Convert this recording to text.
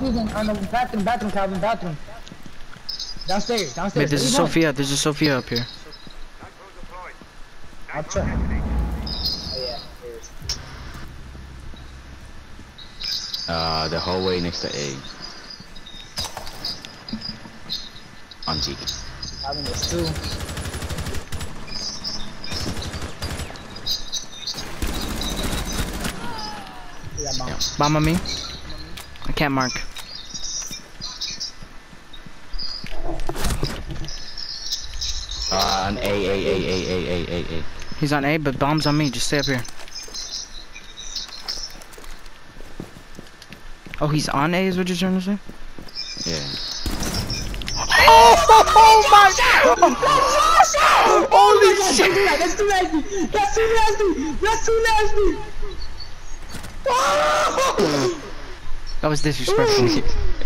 defusing on the bathroom, Calvin, bathroom. Downstairs. Wait, there's a Sophia. There's a Sophia up here. I'll try. Oh yeah, there's. The hallway next to A. On G. Calvin, there's two. Yeah. Bomb on me. I can't mark. On A. He's on A, but bomb's on me. Just stay up here. Oh, he's on A is what you're trying to say? Yeah. Oh my god! Holy shit! That's too nasty! That's too nasty! That's too nasty! That was disrespectful.